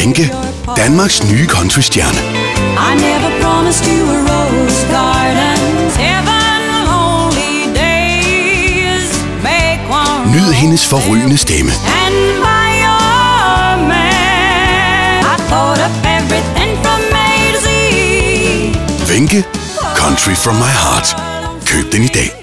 Wenche, Danmarks nye countrystjerne. Nyd hendes forrygende stemme. Wenche, Country from my heart. Køb den i dag.